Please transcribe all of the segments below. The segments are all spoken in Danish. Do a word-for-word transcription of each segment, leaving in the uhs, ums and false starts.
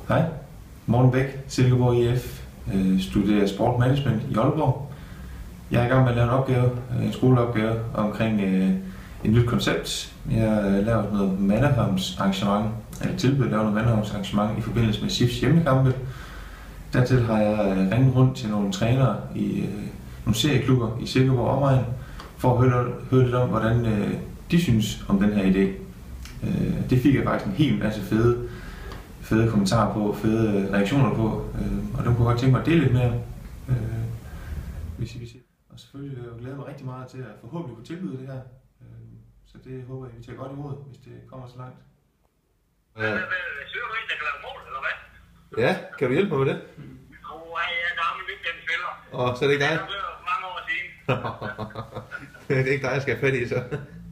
Hej, Morten Bæk, Silkeborg I F, øh, studerer Sport Management i Aalborg. Jeg er i gang med at lave en opgave, en skoleopgave omkring øh, et nyt koncept. Jeg har lavet noget Manderholms arrangement, eller tilbudt at lave noget Manderholms arrangement i forbindelse med S I F's hjemmekampe. Dertil har jeg ringet rundt til nogle trænere i øh, nogle serieklubber i Silkeborg omegn, for at høre, høre lidt om, hvordan øh, de synes om den her idé. Øh, det fik jeg faktisk en hel masse fede fede kommentarer på, fede reaktioner på, øh, og dem kunne jeg godt tænke mig at dele lidt mere, øh, hvis I vil sige. Og selvfølgelig jeg glæder mig rigtig meget til at forhåbentlig kunne tilbyde det her, øh, så det håber jeg, vi tager godt imod, hvis det kommer så langt. Ja. Søger du en, der kan lave mål, eller hvad? Ja, kan du hjælpe mig med det? Åh, oh, jeg er gammel weekend spiller. Åh, så er det ikke dig? Det er mange år siden. Det er ikke dig, jeg skal have fat i, så.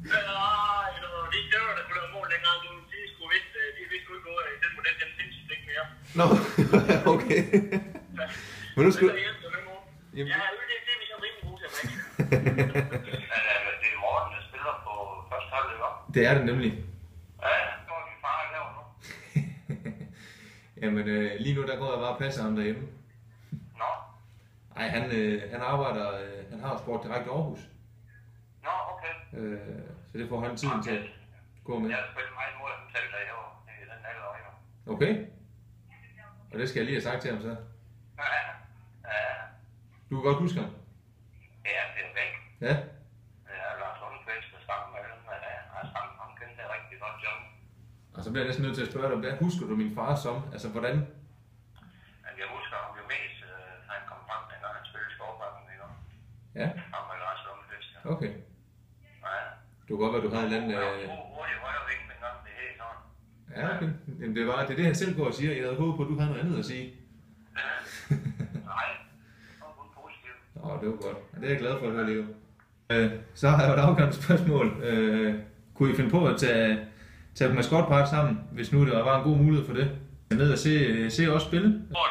Nå, okay. Men nu skal... Jamen... Ja, det er vi så rimelig gode til at bringe. Det er Morten, der spiller på første hold, ikke? Det er det nemlig. Ja, det var min far, der laver nu. Jamen, øh, lige nu der går jeg bare og passer ham derhjemme. Nå? Ej, han, øh, han arbejder, øh, han har sport direkte i Aarhus. Nå, okay. Øh, så det får han tiden okay. til at gå med. Jeg har spillet meget imod at fortælle dig herovre i den alder øjne. Okay. Og det skal jeg lige have sagt til ham så. Ja, ja. Du kan godt huske ham? Ja, det er væk. Ja? Ja, Lars Lundqvist og sammen med dem, og jeg sammen ham kendte det rigtig godt job. Og så bliver jeg næsten nødt til at spørge dig, hvad husker du min far som? Altså, hvordan? Jeg husker ham jo mest, da han kom frem, dengang han spillede i Skovbakken, ikke? Ja? Sammen med Lars Lundqvist. Okay. Ja. Du kan godt være, du havde en eller anden... Øh... Hurtigt højre ving, men gang det er helt sådan. Ja, okay. Jamen, det, var, det er det, han selv går og siger. Jeg havde håbet på, at du havde noget andet at sige. Ja. Nej, det var kun positivt. Nå, det var godt. Og det er jeg glad for at høre, Leo. Øh, så har jeg jo et afgørende spørgsmål. Øh, kunne I finde på at tage, tage på maskotpark sammen, hvis nu der var en god mulighed for det? Ned og se, se også spille?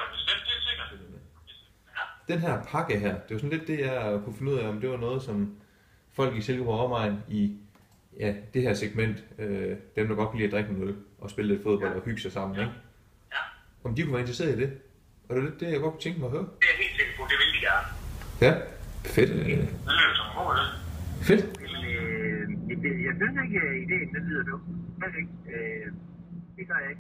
Den her pakke her, det var sådan lidt det, jeg kunne finde ud af, om det var noget, som folk i Silkeborg omegn i ja, det her segment, øh, dem der godt kan lide at drikke en øl og spille lidt fodbold og hygge sig sammen, ikke? Ja. Om de kunne være interesseret i det? Og det er lidt det, jeg godt kunne tænke mig at høre. Det er helt sikkert på, det vil de gerne. Ja, fedt. Det lyder som en god idé. Fedt. Men øh, jeg synes ikke, at ideen den lyder dum. Det gør jeg ikke.